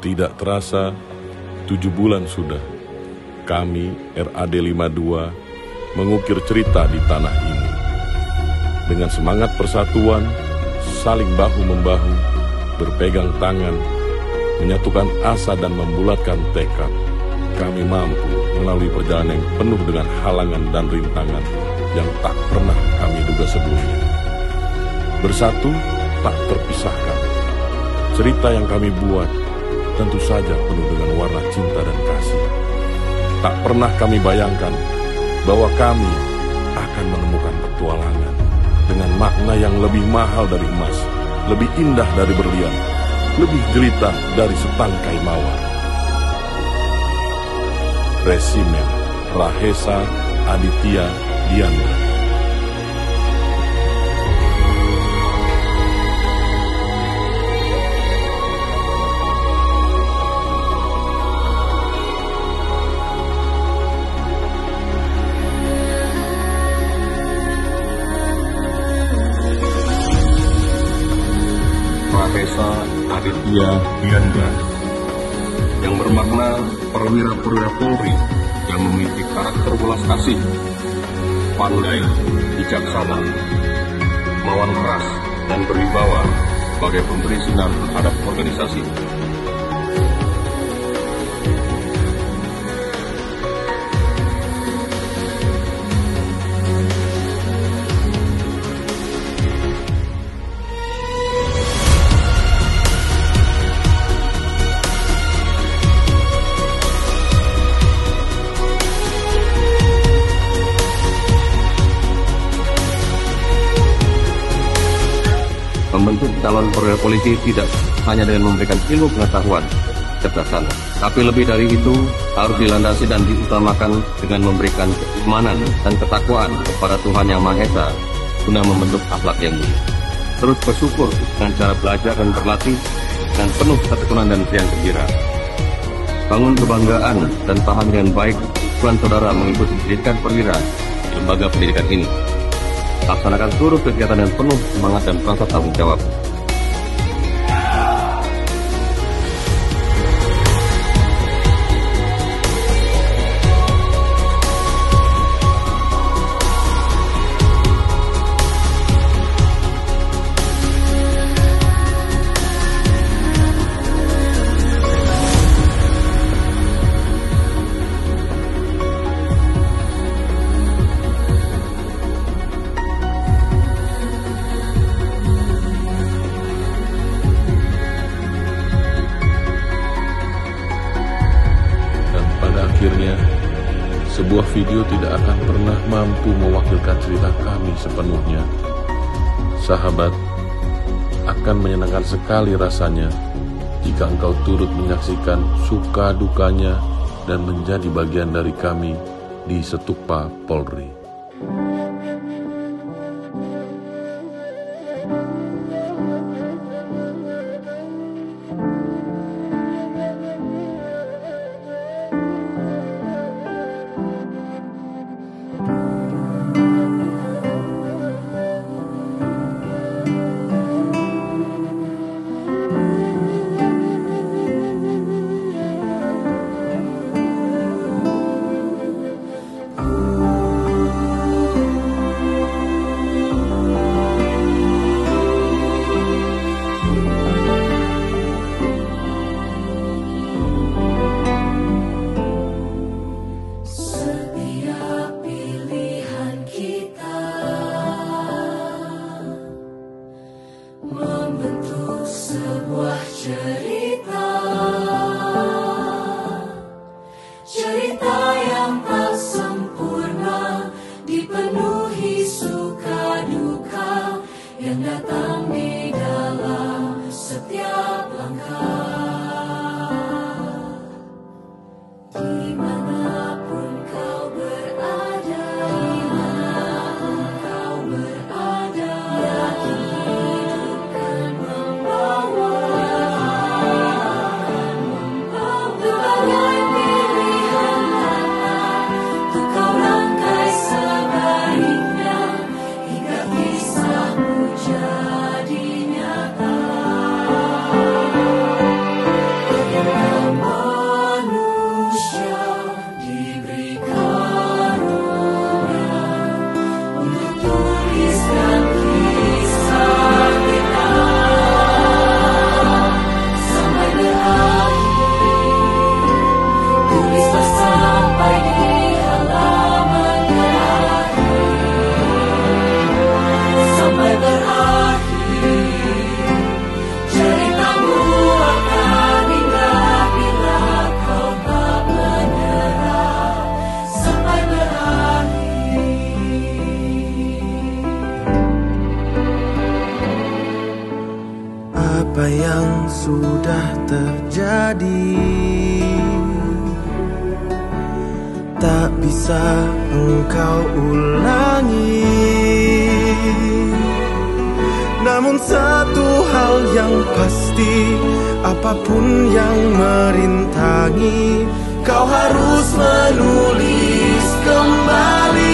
Tidak terasa, 7 bulan sudah, kami RAD 52 mengukir cerita di tanah ini. Dengan semangat persatuan, saling bahu-membahu, berpegang tangan, menyatukan asa dan membulatkan tekad, kami mampu melalui perjalanan yang penuh dengan halangan dan rintangan yang tak pernah kami duga sebelumnya. Bersatu, tak terpisahkan. Cerita yang kami buat tentu saja penuh dengan warna cinta dan kasih. Tak pernah kami bayangkan bahwa kami akan menemukan petualangan dengan makna yang lebih mahal dari emas, lebih indah dari berlian, lebih jelita dari setangkai mawar. Resimen Rahesa Aditya Diandra. Rahesa Aditya Diandra, yang bermakna perwira-perwira Polri yang memiliki karakter welas kasih, pandai, bijaksana, melawan keras, dan berwibawa sebagai pemberi sinar terhadap organisasi. Membentuk calon perwira polisi tidak hanya dengan memberikan ilmu pengetahuan, kecerdasan, tapi lebih dari itu harus dilandasi dan diutamakan dengan memberikan keimanan dan ketakwaan kepada Tuhan Yang Maha Esa guna membentuk akhlak yang mulia. Terus bersyukur dengan cara belajar dan berlatih dengan penuh ketekunan dan riang gembira. Bangun kebanggaan dan paham dengan baik tujuan saudara mengikuti pendidikan perwira di lembaga pendidikan ini. Laksanakan seluruh kegiatan yang penuh semangat dan rasa tanggung jawab. Akhirnya, sebuah video tidak akan pernah mampu mewakilkan cerita kami sepenuhnya. Sahabat, akan menyenangkan sekali rasanya jika engkau turut menyaksikan suka dukanya dan menjadi bagian dari kami di Setukpa Polri. Jadi sudah terjadi tak bisa engkau ulangi. Namun satu hal yang pasti, apapun yang merintangi, kau harus menulis kembali.